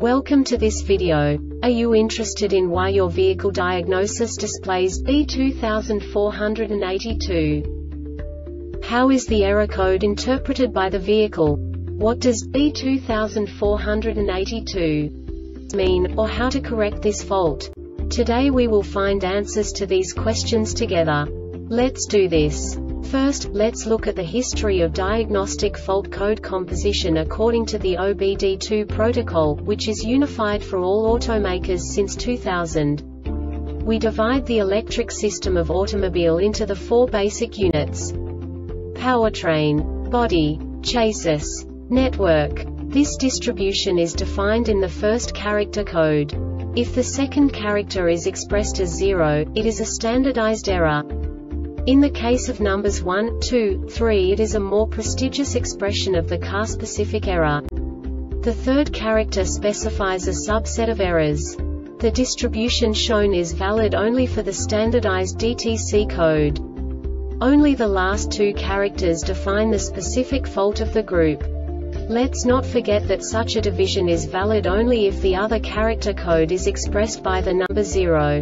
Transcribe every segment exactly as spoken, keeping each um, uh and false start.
Welcome to this video. Are you interested in why your vehicle diagnosis displays B two four eight two? How is the error code interpreted by the vehicle? What does B two four eight two mean, or how to correct this fault? Today we will find answers to these questions together. Let's do this. First, let's look at the history of diagnostic fault code composition according to the O B D two protocol, which is unified for all automakers since two thousand. We divide the electric system of automobile into the four basic units: powertrain, body, chassis, network. This distribution is defined in the first character code. If the second character is expressed as zero, it is a standardized error. In the case of numbers one, two, three, it is a more prestigious expression of the car-specific error. The third character specifies a subset of errors. The distribution shown is valid only for the standardized D T C code. Only the last two characters define the specific fault of the group. Let's not forget that such a division is valid only if the other character code is expressed by the number zero.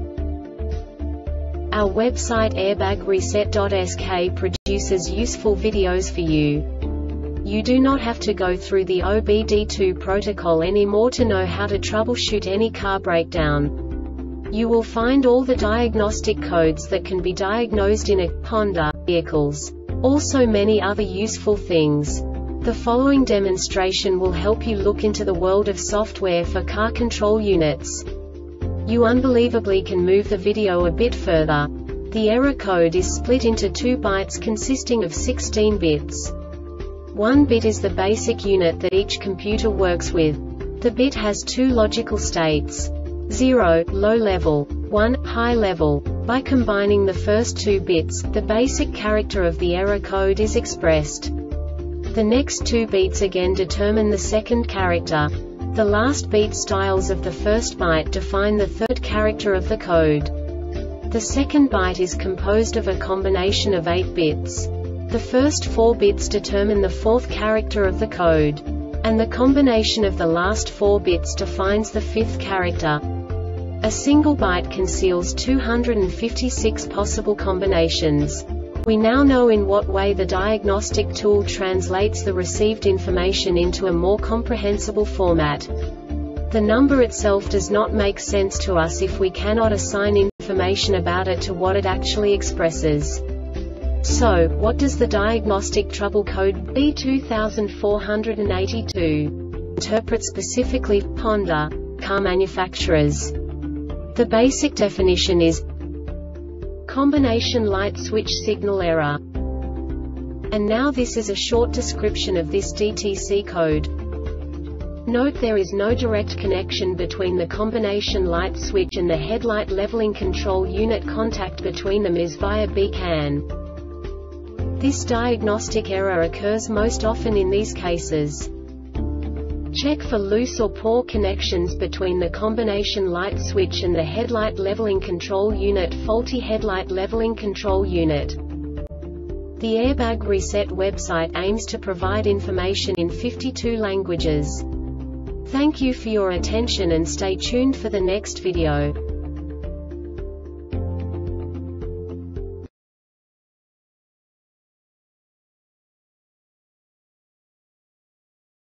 Our website airbag reset dot S K produces useful videos for you. You do not have to go through the O B D two protocol anymore to know how to troubleshoot any car breakdown. You will find all the diagnostic codes that can be diagnosed in a Honda vehicles. Also many other useful things. The following demonstration will help you look into the world of software for car control units. You unbelievably can move the video a bit further. The error code is split into two bytes consisting of sixteen bits. One bit is the basic unit that each computer works with. The bit has two logical states: zero, low level, one, high level. By combining the first two bits, the basic character of the error code is expressed. The next two bits again determine the second character. The last beat styles of the first byte define the third character of the code. The second byte is composed of a combination of eight bits. The first four bits determine the fourth character of the code. And the combination of the last four bits defines the fifth character. A single byte conceals two hundred fifty-six possible combinations. We now know in what way the diagnostic tool translates the received information into a more comprehensible format. The number itself does not make sense to us if we cannot assign information about it to what it actually expresses. So, what does the diagnostic trouble code B two four eight two interpret specifically for Honda car manufacturers? The basic definition is combination light switch signal error. And now this is a short description of this D T C code. Note there is no direct connection between the combination light switch and the headlight leveling control unit. Contact between them is via B CAN. This diagnostic error occurs most often in these cases. Check for loose or poor connections between the combination light switch and the headlight leveling control unit. Faulty headlight leveling control unit. The Airbag Reset website aims to provide information in fifty-two languages. Thank you for your attention and stay tuned for the next video.